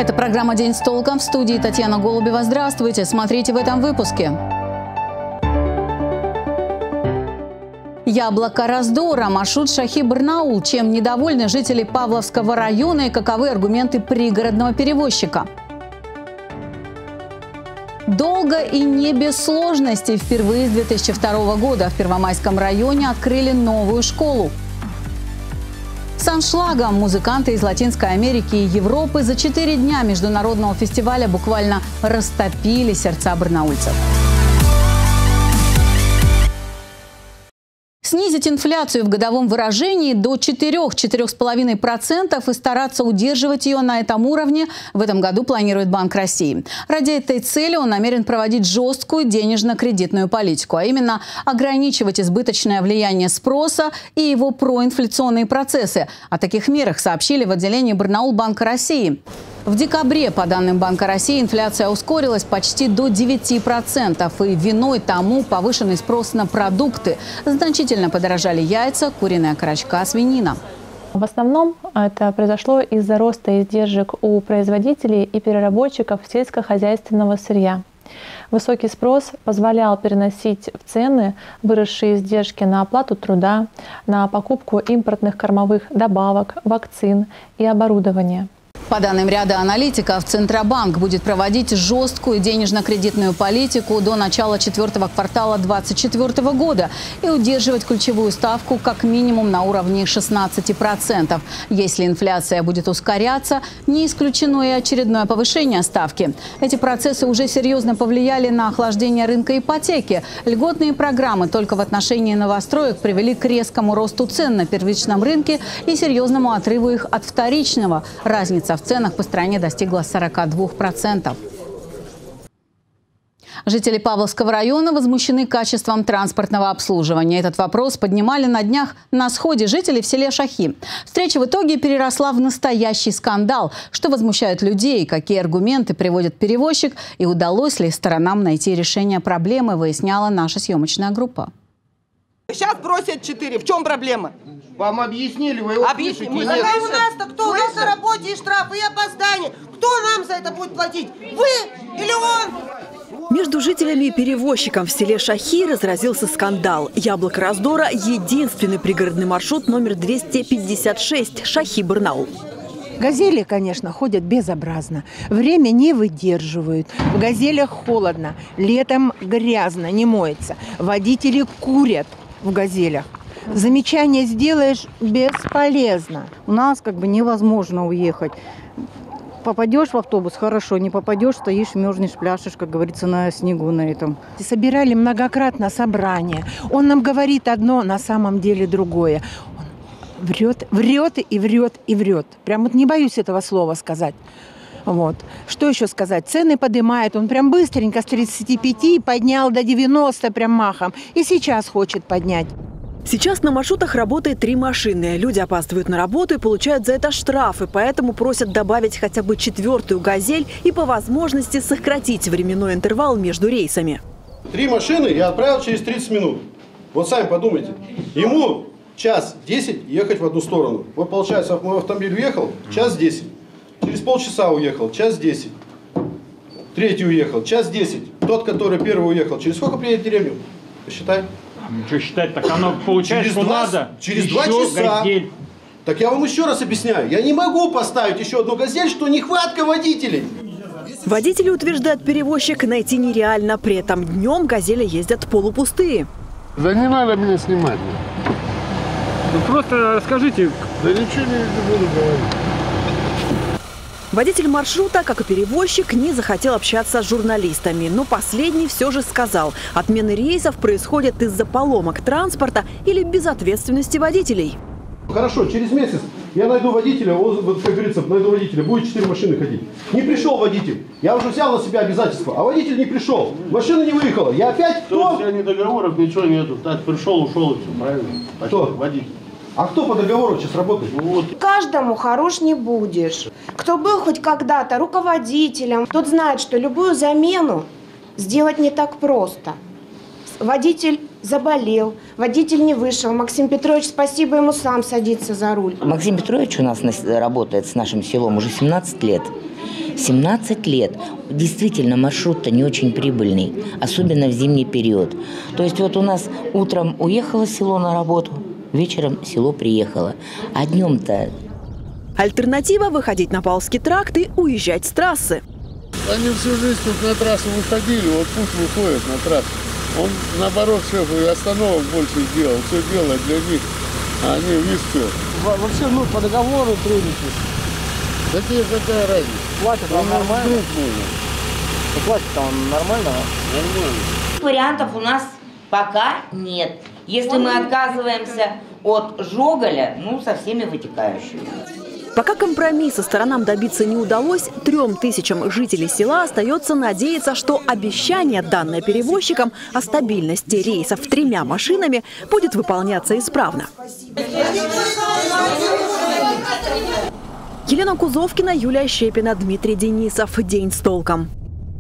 Это программа «День с толком». В студии Татьяна Голубева. Здравствуйте. Смотрите в этом выпуске. Яблоко раздора. Маршрут Шахи-Барнаул. Чем недовольны жители Павловского района и каковы аргументы пригородного перевозчика? Долго и не без сложностей. Впервые с 2002 года в Первомайском районе открыли новую школу. С аншлагом музыканты из Латинской Америки и Европы за 4 дня международного фестиваля буквально растопили сердца барнаульцев. Снизить инфляцию в годовом выражении до 4–4,5% и стараться удерживать ее на этом уровне в этом году планирует Банк России. Ради этой цели он намерен проводить жесткую денежно-кредитную политику, а именно ограничивать избыточное влияние спроса и его проинфляционные процессы. О таких мерах сообщили в отделении Барнаул Банка России. В декабре, по данным Банка России, инфляция ускорилась почти до 9%. И виной тому повышенный спрос на продукты. Значительно подорожали яйца, куриная окорочка, свинина. В основном это произошло из-за роста издержек у производителей и переработчиков сельскохозяйственного сырья. Высокий спрос позволял переносить в цены выросшие издержки на оплату труда, на покупку импортных кормовых добавок, вакцин и оборудования. По данным ряда аналитиков, Центробанк будет проводить жесткую денежно-кредитную политику до начала 4-го квартала 2024 года и удерживать ключевую ставку как минимум на уровне 16%. Если инфляция будет ускоряться, не исключено и очередное повышение ставки. Эти процессы уже серьезно повлияли на охлаждение рынка ипотеки. Льготные программы только в отношении новостроек привели к резкому росту цен на первичном рынке и серьезному отрыву их от вторичного. Разница в ценах по стране достигла 42%. Жители Павловского района возмущены качеством транспортного обслуживания. Этот вопрос поднимали на днях на сходе жителей в селе Шахи. Встреча в итоге переросла в настоящий скандал. Что возмущает людей, какие аргументы приводит перевозчик и удалось ли сторонам найти решение проблемы, выясняла наша съемочная группа. Сейчас бросят 4. В чем проблема? Вам объяснили, вы его слышите? У нас-то кто? У нас на работе и штрафы, и опоздание. Кто нам за это будет платить? Вы или он? Между жителями и перевозчиком в селе Шахи разразился скандал. Яблоко раздора – единственный пригородный маршрут номер 256 Шахи-Барнаул. Газели, конечно, ходят безобразно. Время не выдерживают. В газелях холодно. Летом грязно, не моется. Водители курят в газелях. Замечание сделаешь – бесполезно. У нас невозможно уехать. Попадешь в автобус – хорошо, не попадешь – стоишь, мерзнешь, пляшешь, как говорится, на снегу на этом. Собирали многократно собрание. Он нам говорит одно, на самом деле другое. Он врет, врет и врет и врет. Прям вот не боюсь этого слова сказать. Вот. Что еще сказать? Цены поднимает. Он прям быстренько с 35 поднял до 90 прям махом. И сейчас хочет поднять. Сейчас на маршрутах работает 3 машины. Люди опаздывают на работу и получают за это штрафы. Поэтому просят добавить хотя бы 4-ю «Газель» и по возможности сократить временной интервал между рейсами. 3 машины я отправил через 30 минут. Вот сами подумайте. Ему час 10 ехать в одну сторону. Вот получается, мой автомобиль уехал, час 10. Через полчаса уехал, час 10. Третий уехал, час 10. Тот, который первый уехал, через сколько приедет в деревню? Посчитай. Ничего считать, так оно получается, что надо. Через 2 часа. «Газель». Так я вам еще раз объясняю. Я не могу поставить еще одну «Газель», что нехватка водителей. Водители, утверждает перевозчик, найти нереально. При этом днем «Газели» ездят полупустые. Да не надо меня снимать. Ну, просто скажите. Да ничего не буду говорить. Водитель маршрута, как и перевозчик, не захотел общаться с журналистами. Но последний все же сказал, отмены рейсов происходят из-за поломок транспорта или безответственности водителей. Хорошо, через месяц я найду водителя, вот, как говорится, найду водителя, будет 4 машины ходить. Не пришел водитель, я уже взял на себя обязательства, а водитель не пришел, машина не выехала. Я опять кто? У тебя ни договоров, ничего нету. Так пришел, ушел и все, правильно? Кто? Водитель. А кто по договору сейчас работает? Вот. Каждому хорош не будешь. Кто был хоть когда-то руководителем, тот знает, что любую замену сделать не так просто. Водитель заболел, водитель не вышел. Максим Петрович, спасибо, ему сам садится за руль. Максим Петрович у нас работает с нашим селом уже 17 лет. 17 лет. Действительно, маршрут-то не очень прибыльный, особенно в зимний период. То есть вот у нас утром уехало село на работу, вечером село приехало. А днем-то... Альтернатива – выходить на Павловский тракт и уезжать с трассы. Они всю жизнь тут на трассу выходили, вот пусть выходят на трассу. Он, наоборот, шеф, и остановок больше сделал, все делает для них, а они, видишь, что. Вообще, ну, по договору трудитесь. Да тебе какая разница? Платят вам нормально? Платят-то он нормально? Нормально. Вариантов у нас пока нет. Если мы отказываемся от Жоголя, ну, со всеми вытекающими. Пока компромисса сторонам добиться не удалось, 3000 жителей села остается надеяться, что обещание, данное перевозчикам о стабильности рейсов 3 машинами, будет выполняться исправно. Елена Кузовкина, Юлия Щепина, Дмитрий Денисов. День с толком.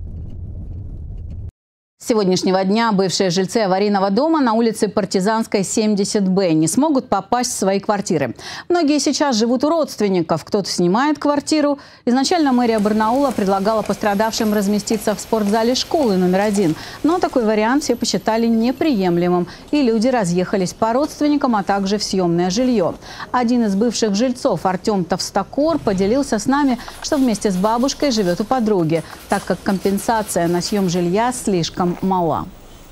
С сегодняшнего дня бывшие жильцы аварийного дома на улице Партизанской, 70Б не смогут попасть в свои квартиры. Многие сейчас живут у родственников, кто-то снимает квартиру. Изначально мэрия Барнаула предлагала пострадавшим разместиться в спортзале школы номер 1. Но такой вариант все посчитали неприемлемым. И люди разъехались по родственникам, а также в съемное жилье. Один из бывших жильцов, Артем Товстокор, поделился с нами, что вместе с бабушкой живет у подруги, так как компенсация на съем жилья слишком мала.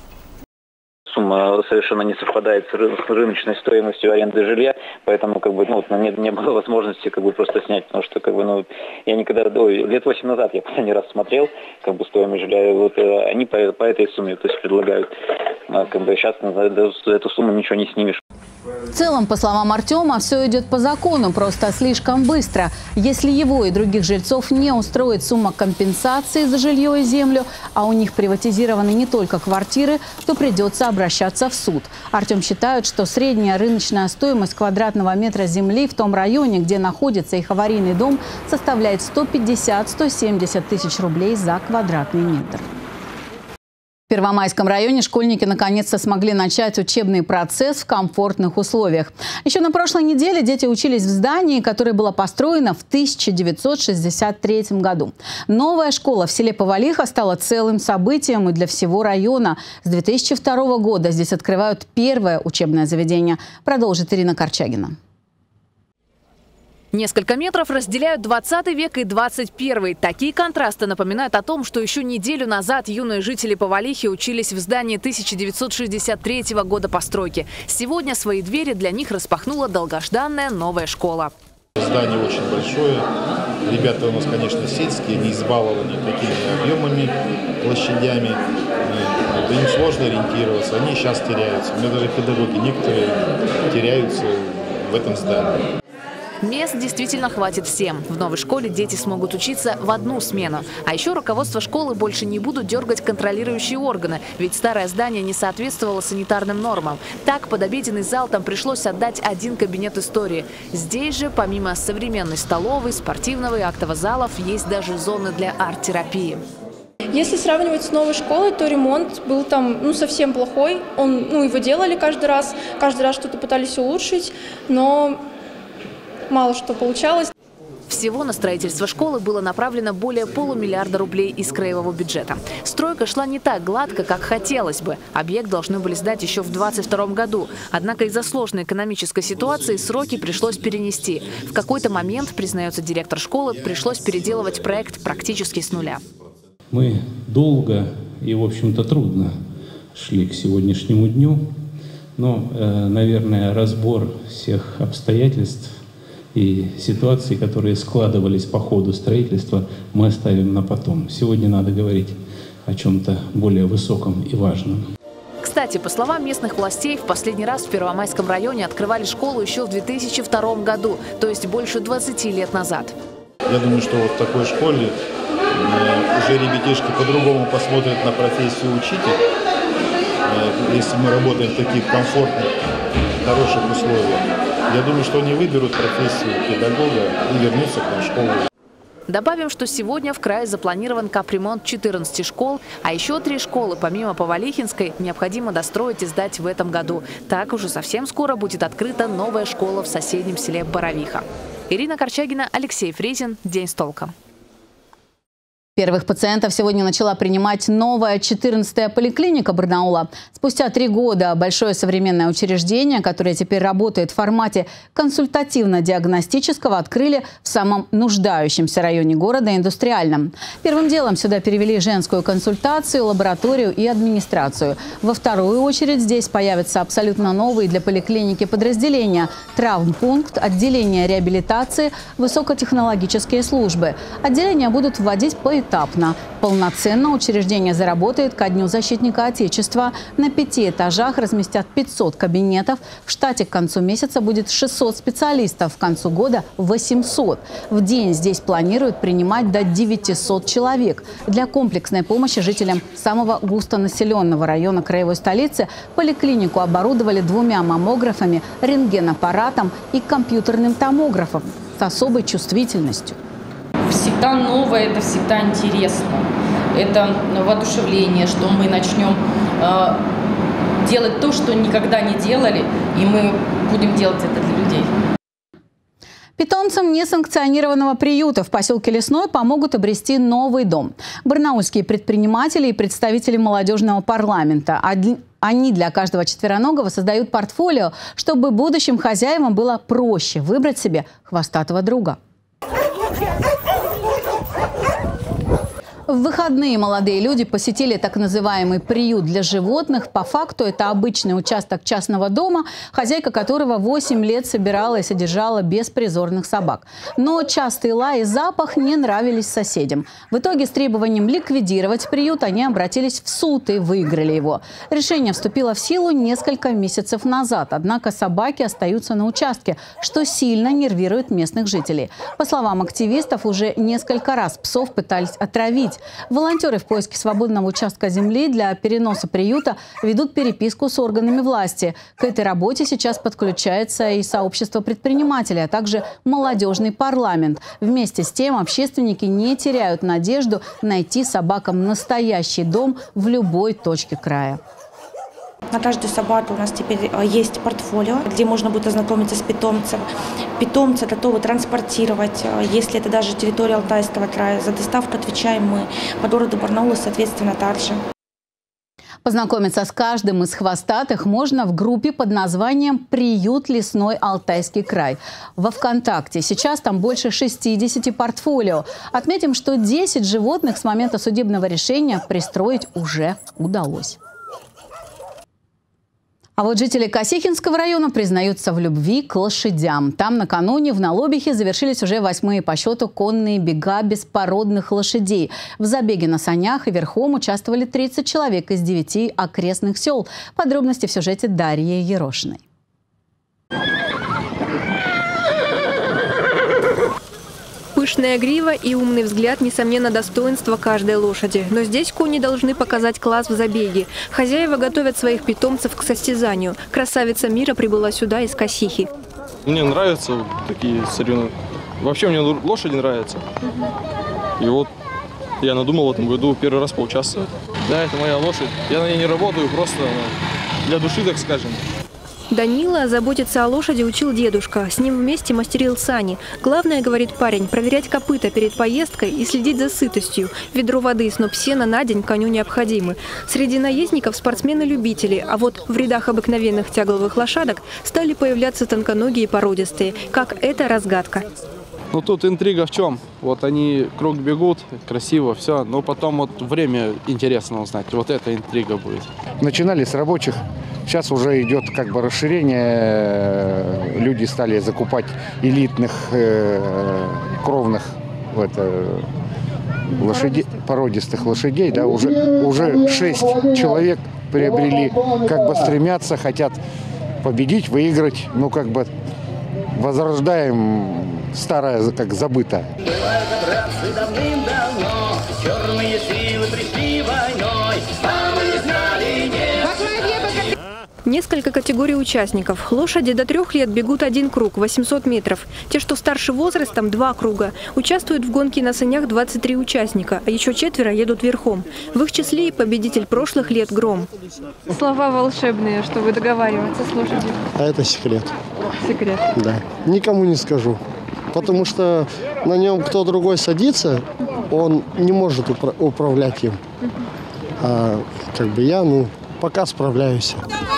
Сумма совершенно не совпадает с рыночной стоимостью аренды жилья, поэтому не было возможности просто снять, потому что я никогда, лет 8 назад я последний раз смотрел стоимость жилья, они по этой сумме предлагают, сейчас за эту сумму ничего не снимешь. В целом, по словам Артема, все идет по закону, просто слишком быстро. Если его и других жильцов не устроит сумма компенсации за жилье и землю, а у них приватизированы не только квартиры, то придется обращаться в суд. Артем считает, что средняя рыночная стоимость квадратного метра земли в том районе, где находится их аварийный дом, составляет 150-170 тысяч рублей за квадратный метр. В Первомайском районе школьники наконец-то смогли начать учебный процесс в комфортных условиях. Еще на прошлой неделе дети учились в здании, которое было построено в 1963 году. Новая школа в селе Повалиха стала целым событием и для всего района. С 2002 года здесь открывают первое учебное заведение. Продолжит Ирина Корчагина. Несколько метров разделяют 20 век и 21. Такие контрасты напоминают о том, что еще неделю назад юные жители Повалихи учились в здании 1963 года постройки. Сегодня свои двери для них распахнула долгожданная новая школа. Здание очень большое. Ребята у нас, конечно, сельские, не избалованы такими объемами, площадями. Им сложно ориентироваться, они сейчас теряются. У меня даже педагоги некоторые теряются в этом здании. Мест действительно хватит всем. В новой школе дети смогут учиться в одну смену. А еще руководство школы больше не будут дергать контролирующие органы, ведь старое здание не соответствовало санитарным нормам. Так, под обеденный зал там пришлось отдать один кабинет истории. Здесь же, помимо современной столовой, спортивного и актового залов, есть даже зоны для арт-терапии. Если сравнивать с новой школой, то ремонт был там совсем плохой. Его делали каждый раз что-то пытались улучшить, но мало что получалось. Всего на строительство школы было направлено более $500 миллиона рублей из краевого бюджета. Стройка шла не так гладко, как хотелось бы. Объект должны были сдать еще в 2022 году. Однако из-за сложной экономической ситуации сроки пришлось перенести. В какой-то момент, признается директор школы, пришлось переделывать проект практически с нуля. Мы долго и, в общем-то, трудно шли к сегодняшнему дню. Но, наверное, разбор всех обстоятельств и ситуации, которые складывались по ходу строительства, мы оставим на потом. Сегодня надо говорить о чем-то более высоком и важном. Кстати, по словам местных властей, в последний раз в Первомайском районе открывали школу еще в 2002 году, то есть больше 20 лет назад. Я думаю, что вот в такой школе уже ребятишки по-другому посмотрят на профессию учителя. Если мы работаем в таких комфортных, хороших условиях, я думаю, что они выберут профессию педагога и вернутся к нам в школу. Добавим, что сегодня в крае запланирован капремонт 14 школ, а еще 3 школы, помимо Повалихинской, необходимо достроить и сдать в этом году. Так уже совсем скоро будет открыта новая школа в соседнем селе Боровиха. Ирина Корчагина, Алексей Фризин. День с толком. Первых пациентов сегодня начала принимать новая 14-я поликлиника Барнаула. Спустя 3 года большое современное учреждение, которое теперь работает в формате консультативно-диагностического, открыли в самом нуждающемся районе города, Индустриальном. Первым делом сюда перевели женскую консультацию, лабораторию и администрацию. Во вторую очередь здесь появятся абсолютно новые для поликлиники подразделения: травмпункт, отделение реабилитации, высокотехнологические службы. Отделения будут вводить поэтапно. Полноценно учреждение заработает ко Дню защитника Отечества. На 5 этажах разместят 500 кабинетов. В штате к концу месяца будет 600 специалистов, к концу года 800. В день здесь планируют принимать до 900 человек. Для комплексной помощи жителям самого густонаселенного района краевой столицы поликлинику оборудовали 2 маммографами, рентгенаппаратом и компьютерным томографом с особой чувствительностью. Всегда новое, это всегда интересно. Это воодушевление, что мы начнем делать то, что никогда не делали, и мы будем делать это для людей. Питомцам несанкционированного приюта в поселке Лесной помогут обрести новый дом. Барнаульские предприниматели и представители молодежного парламента. Они для каждого четвероногого создают портфолио, чтобы будущим хозяевам было проще выбрать себе хвостатого друга. В выходные молодые люди посетили так называемый приют для животных. По факту это обычный участок частного дома, хозяйка которого 8 лет собирала и содержала беспризорных собак. Но частый лай и запах не нравились соседям. В итоге с требованием ликвидировать приют они обратились в суд и выиграли его. Решение вступило в силу несколько месяцев назад. Однако собаки остаются на участке, что сильно нервирует местных жителей. По словам активистов, уже несколько раз псов пытались отравить. Волонтеры в поиске свободного участка земли для переноса приюта ведут переписку с органами власти. К этой работе сейчас подключается и сообщество предпринимателей, а также молодежный парламент. Вместе с тем общественники не теряют надежду найти собакам настоящий дом в любой точке края. На каждую собаку у нас теперь есть портфолио, где можно будет ознакомиться с питомцем. Питомца готовы транспортировать, если это даже территория Алтайского края. За доставку отвечаем мы. По городу Барнаула, соответственно, также. Познакомиться с каждым из хвостатых можно в группе под названием «Приют Лесной Алтайский край» во ВКонтакте. Сейчас там больше 60 портфолио. Отметим, что 10 животных с момента судебного решения пристроить уже удалось. А вот жители Косихинского района признаются в любви к лошадям. Там накануне в Налобихе завершились уже 8-е по счету конные бега беспородных лошадей. В забеге на санях и верхом участвовали 30 человек из 9 окрестных сел. Подробности в сюжете Дарьи Ерошиной. Пышная грива и умный взгляд – несомненно, достоинство каждой лошади. Но здесь кони должны показать класс в забеге. Хозяева готовят своих питомцев к состязанию. Красавица мира прибыла сюда из Косихи. Мне нравятся такие соревнования. Вообще мне лошади нравятся. И вот я надумал в этом году первый раз поучаствовать. Да, это моя лошадь. Я на ней не работаю, просто для души, так скажем. Данила заботиться о лошади учил дедушка. С ним вместе мастерил сани. Главное, говорит парень, проверять копыта перед поездкой и следить за сытостью. Ведро воды и сноп сена на день коню необходимы. Среди наездников спортсмены-любители, а вот в рядах обыкновенных тягловых лошадок стали появляться тонконогие и породистые. Как это разгадка. Ну тут интрига в чем? Вот они круг бегут, красиво, все, но потом вот время интересно узнать. Вот эта интрига будет. Начинали с рабочих, сейчас уже идет как бы расширение. Люди стали закупать элитных кровных лошадей, породистых лошадей. Да, уже 6 человек приобрели, как бы стремятся, хотят победить, выиграть, ну как бы возрождаем старое, как забытое. Несколько категорий участников. Лошади до 3 лет бегут 1 круг, 800 метров. Те, что старше возрастом, 2 круга. Участвуют в гонке на санях 23 участника, а еще 4 едут верхом. В их числе и победитель прошлых лет Гром. Слова волшебные, чтобы договариваться с лошадью. А это секрет. Секрет. Да. Никому не скажу. Потому что на нем кто другой садится, он не может управлять им. А как бы я, пока справляюсь.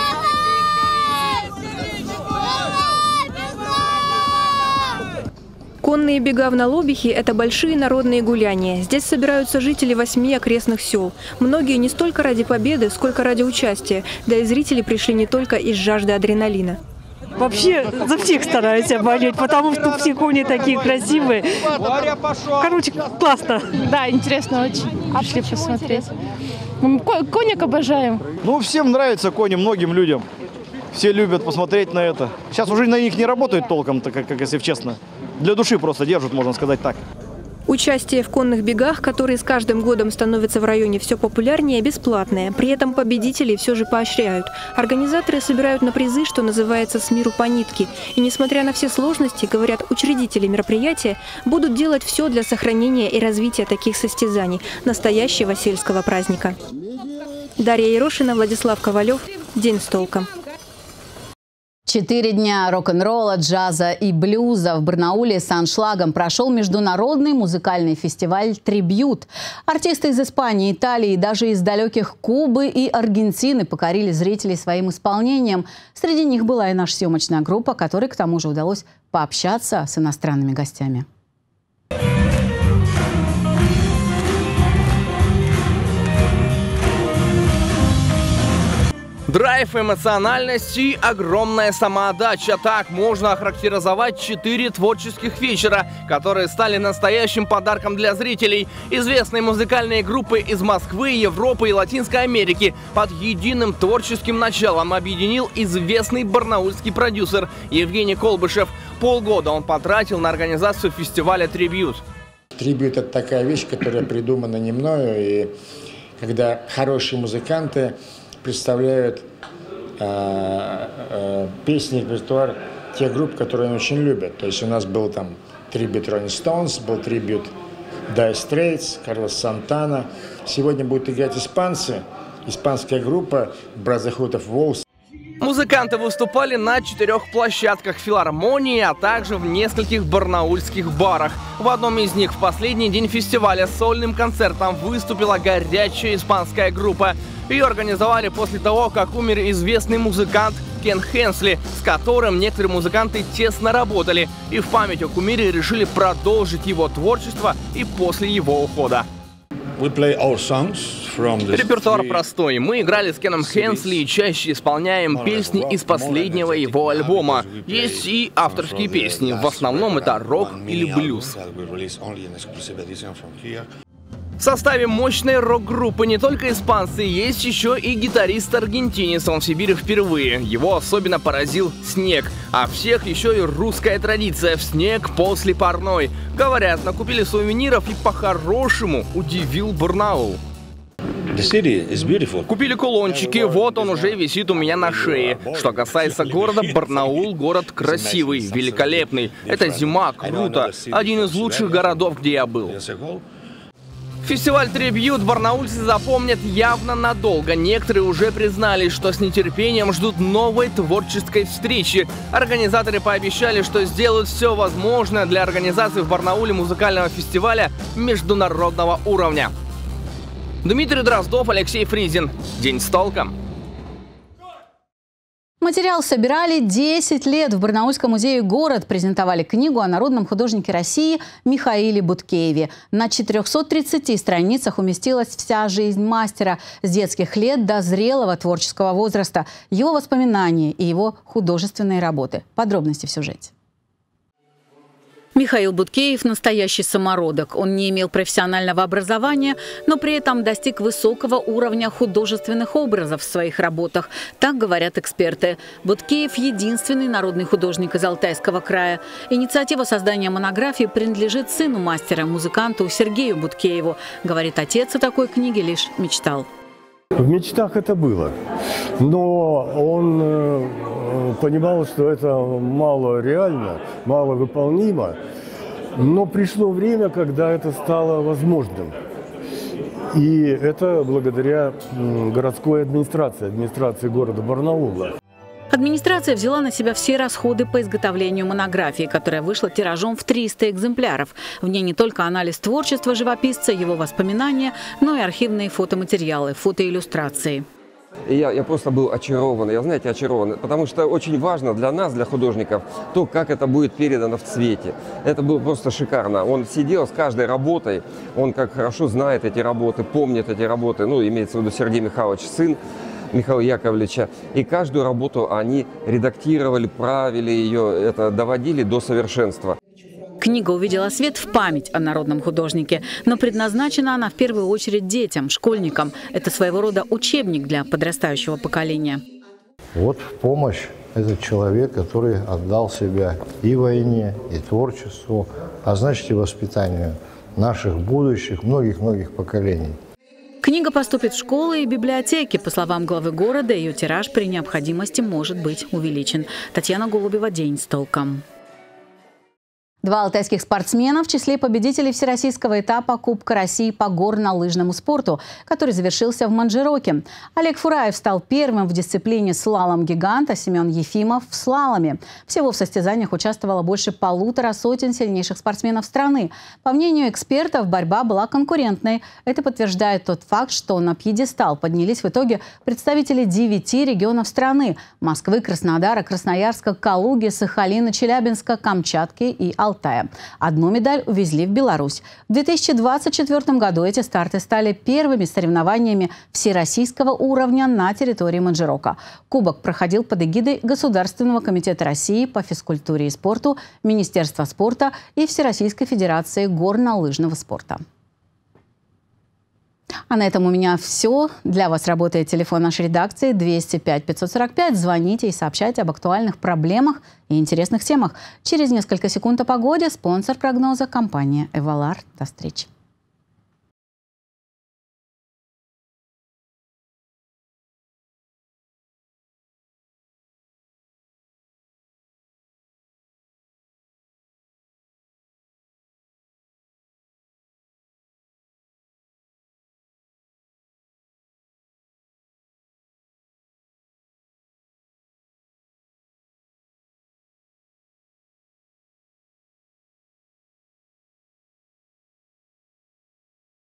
Конные бега в Налобихе – это большие народные гуляния. Здесь собираются жители 8 окрестных сел. Многие не столько ради победы, сколько ради участия. Да и зрители пришли не только из жажды адреналина. Вообще за всех стараюсь болеть, потому что все кони такие красивые. Короче, классно. Да, интересно очень. Пришли посмотреть. Конек обожаем. Всем нравятся кони, многим людям. Все любят посмотреть на это. Сейчас уже на них не работают толком, как если честно. Для души просто держат, можно сказать так. Участие в конных бегах, которые с каждым годом становятся в районе все популярнее, бесплатное. При этом победителей все же поощряют. Организаторы собирают на призы, что называется, с миру по нитке. И несмотря на все сложности, говорят учредители мероприятия, будут делать все для сохранения и развития таких состязаний, настоящего сельского праздника. Дарья Ерошина, Владислав Ковалев. День с толком. 4 дня рок-н-ролла, джаза и блюза. В Барнауле с аншлагом прошел международный музыкальный фестиваль «Трибьют». Артисты из Испании, Италии и даже из далеких Кубы и Аргентины покорили зрителей своим исполнением. Среди них была и наша съемочная группа, которой к тому же удалось пообщаться с иностранными гостями. Драйв, эмоциональность и огромная самоотдача. Так можно охарактеризовать 4 творческих вечера, которые стали настоящим подарком для зрителей. Известные музыкальные группы из Москвы, Европы и Латинской Америки под единым творческим началом объединил известный барнаульский продюсер Евгений Колбышев. Полгода он потратил на организацию фестиваля «Трибьют». «Трибьют» — это такая вещь, которая придумана не мною, и когда хорошие музыканты представляют песни, репертуар тех групп, которые они очень любят. То есть у нас был там трибьют Rolling Stones, был трибьют Dire Straits, Карлос Сантана. Сегодня будут играть испанцы, испанская группа Brotherhood of Wolves. Музыканты выступали на 4 площадках филармонии, а также в нескольких барнаульских барах. В одном из них в последний день фестиваля с сольным концертом выступила горячая испанская группа. Ее организовали после того, как умер известный музыкант Кен Хенсли, с которым некоторые музыканты тесно работали. И в память о кумире решили продолжить его творчество и после его ухода. Репертуар простой. Мы играли с Кеном Хенсли и чаще исполняем песни из последнего его альбома. Есть и авторские песни. В основном это рок или блюз. В составе мощной рок-группы не только испанцы, есть еще и гитарист-аргентинец. Он в Сибири впервые. Его особенно поразил снег. А всех еще и русская традиция в снег после парной. Говорят, накупили сувениров и по-хорошему удивил Барнаул. Купили кулончики, вот он уже висит у меня на шее. Что касается города, Барнаул — город красивый, великолепный. Это зима, круто. Один из лучших городов, где я был. Фестиваль «Трибьют» барнаульцы запомнят явно надолго. Некоторые уже признались, что с нетерпением ждут новой творческой встречи. Организаторы пообещали, что сделают все возможное для организации в Барнауле музыкального фестиваля международного уровня. Дмитрий Дроздов, Алексей Фризин. День с толком. Материал собирали 10 лет. В Барнаульском музее «Город» презентовали книгу о народном художнике России Михаиле Буткееве. На 430 страницах уместилась вся жизнь мастера с детских лет до зрелого творческого возраста, его воспоминания и его художественные работы. Подробности в сюжете. Михаил Буткеев – настоящий самородок. Он не имел профессионального образования, но при этом достиг высокого уровня художественных образов в своих работах. Так говорят эксперты. Буткеев – единственный народный художник из Алтайского края. Инициатива создания монографии принадлежит сыну мастера, музыканту Сергею Буткееву. Говорит, отец о такой книге лишь мечтал. В мечтах это было, но он понимал, что это мало реально, мало выполнимо, но пришло время, когда это стало возможным. И это благодаря городской администрации города Барнаула. Администрация взяла на себя все расходы по изготовлению монографии, которая вышла тиражом в 300 экземпляров. В ней не только анализ творчества живописца, его воспоминания, но и архивные фотоматериалы, фотоиллюстрации. Я просто был очарован, очарован, потому что очень важно для нас, для художников, то, как это будет передано в цвете. Это было просто шикарно. Он сидел с каждой работой, он как хорошо знает эти работы, помнит эти работы, ну, имеется в виду Сергей Михайлович, сын Михаила Яковлевича, и каждую работу они редактировали, правили ее, это доводили до совершенства. Книга увидела свет в память о народном художнике, но предназначена она в первую очередь детям, школьникам. Это своего рода учебник для подрастающего поколения. Вот в помощь этот человек, который отдал себя и войне, и творчеству, а значит и воспитанию наших будущих, многих-многих поколений. Книга поступит в школы и библиотеки. По словам главы города, ее тираж при необходимости может быть увеличен. Татьяна Голубева, «День с толком». Два алтайских спортсмена в числе победителей всероссийского этапа Кубка России по горнолыжному спорту, который завершился в Манжироке. Олег Фураев стал первым в дисциплине слалом-гигант, а Семен Ефимов в слаломе. Всего в состязаниях участвовало больше 150 сильнейших спортсменов страны. По мнению экспертов, борьба была конкурентной. Это подтверждает тот факт, что на пьедестал поднялись в итоге представители 9 регионов страны – Москвы, Краснодара, Красноярска, Калуги, Сахалина, Челябинска, Камчатки и Алтая. Одну медаль увезли в Беларусь. В 2024 году эти старты стали первыми соревнованиями всероссийского уровня на территории Манжирока. Кубок проходил под эгидой Государственного комитета России по физкультуре и спорту, Министерства спорта и Всероссийской федерации горнолыжного спорта. А на этом у меня все. Для вас работает телефон нашей редакции 205 545. Звоните и сообщайте об актуальных проблемах и интересных темах. Через несколько секунд о погоде. Спонсор прогноза – компания «Эвалар». До встречи.